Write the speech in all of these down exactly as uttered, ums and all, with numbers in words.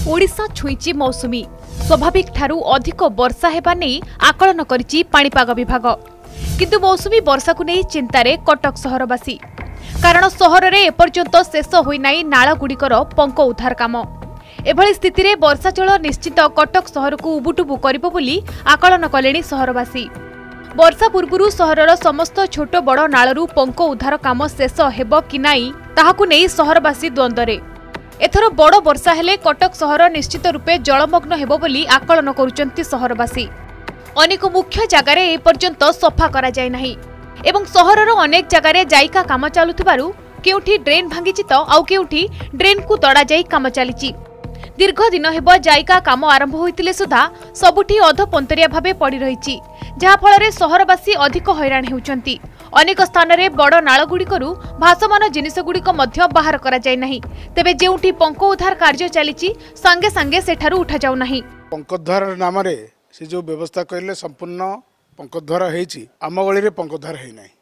ओडिशा छुईची मौसुमी स्वाभाविक ठारू अधिक वर्षा हेबा नहीं आकलन करिछि पाणीपाग विभाग। किंतु मौसुमी वर्षा को नहीं चिंतारे कटक सहरवासी, कारण सहर में एपर्यंत शेष होई नाही नालगुड़िकर पंक उद्धार काम। एभली स्थिति रे वर्षा जल निश्चित कटक सहर को उबुटुबु करिबो बोली आकलन कलेनी सहरवासी। वर्षा पूर्वरु सहरर समस्त छोट बड़ नालरू पंक उद्धार काम शेष हेबो कि नाही ताहाकु नेई सहरवासी द्वंद्वरे। एथर बड़ वर्षा हेले कटक सहर निश्चित रूपे जलमग्न हेबो बोली आकलन करुचंती सहरवासी। अनेक मुख्य जगार ए पर्यंत सफा करा जाय नाही एवं सहरर अनेक जगार जायका काम चालुथिबारु केउठी ड्रेन भांगिछि त आउ केउठी ड्रेन को तड़ा जाई काम चलीछि। दीर्घ दिन हेबो जायका काम आरंभ होइतिले सुधा सबुठी अधपंतरिया भाबे पड़ी रहिछि, जहा फଳରେ सहरवासी अधिक हैरान हेउचंती। अनेक स्थान रे बड़ नालगुड़िकरू भासमान जिनिसगुड़िक मध्य बाहर करा जाय नाही, तेबे जेउठी पंक उद्धार कार्य चलीछि संगे संगे सेठारु उठा जाउ नाही। पंकोद्धार नाम रे से जो व्यवस्था कइले संपूर्ण पंकोद्धार हेछि, आम गळी रे पंकोद्धार हे नाही,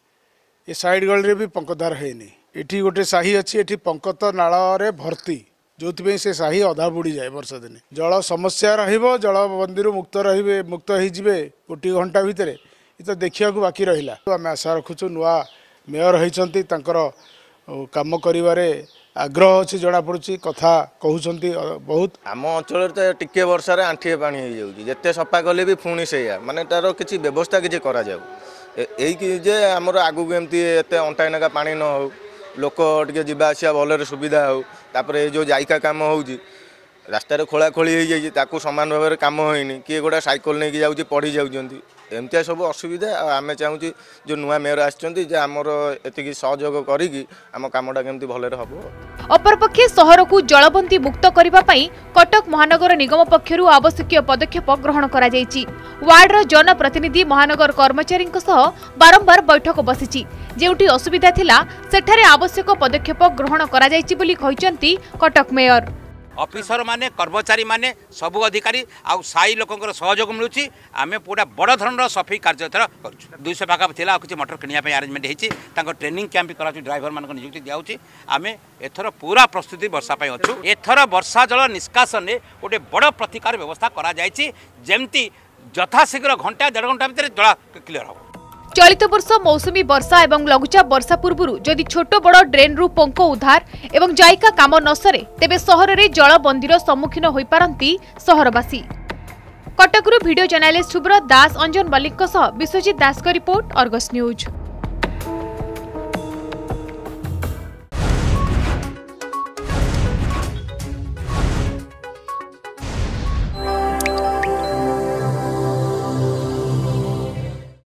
ए साइड गळी रे भी पंकोद्धार हे नाही। एठी गोटे साही अछि, एठी पंकत नाळ रे भर्ती, जोथि से साही अधा बुड़ी जाए। वर्षा दिन जल समस्या रहिबो, जलबंदी मुक्त रहिबे, मुक्त हो जिवे गोटे घंटा भितर। ये तो देखिया बाकी रहिला। आम आशा रखुचु नुआ मेयर होइचंती, तांकर काम करिवारे आग्रह अच्छी जना पड़ुची, कथा कहउचंती बहुत। आम अंचल तो टिके वर्षा रे आंठिए पानी हो जाउची, जत्ते सफा कले भी पुणी सेया माने तार किछि व्यवस्था किछि करा जाउ। एई कि जे हमर आगु एमती एते अंटाइनाका पानी न हो, लोक टिके जिबा आसिया भलरे सुविधा हो। तापरे जो जायका काम होउची रास्ता रे खोला खोली हो जाई, ताकू समान भाव में काम होइनी, किए गोटा साइकल नहीं जाउची पड़ी जाउचंती। एमतिया सब असुविधा। आमे चाहूची जो नुआ मेयर आछचंती जे हमर एतिकी सहयोग करिकी आम कामटा केमती भलरे हबो। अपरपक्षे सहर को जलबंदी मुक्त करिबा पई कटक महानगर निगम पक्षरु आवश्यक पदक्षेप ग्रहण करा जायछि। वार्डर जनप्रतिनिधि महानगर कर्मचारी सह बारंबार बैठक बसिछि, जेउठी असुविधा थिला सेठारे आवश्यक पदक्षेप ग्रहण करा जायछि बोली कहिसंती कटक मेयर। ऑफिसर माने कर्मचारी माने सबु अधिकारी आउ साई लोकंकर सहयोग मिलुची। आमे पूरा बड़ धरणर सफाई कार्य करूँ। दुई सौ पाखा थिला किसी मोटर किनिया पे अरेंजमेंट होती, ट्रेनिंग कैंप भी करा, ड्राइवर मान नियुक्ति दिखाऊँ। आमे एथर पूरा प्रस्तुति वर्षा पाई अच्छु। एथर वर्षा जल निष्कासन में गोटे बड़ प्रतिकार व्यवस्था करा जायछि, जेमती यथाशीघ्र घंटा डेढ़ घंटा भीतर जल क्लियर हो। चलित वर्ष मौसुमी वर्षा एवं लघुचाप वर्षा पूर्व जदि छोट बड़ ड्रेन रु पंक उद्धार एवं जायका काम न सरे तेबे सहर में जलबंदीर सम्मुखीन होई पारंती सहरवासी। कटकरू वीडियो जर्नलिस्ट सुब्रत दास, अंजन मल्लिक विश्वजित दास का रिपोर्ट, अर्गस न्यूज।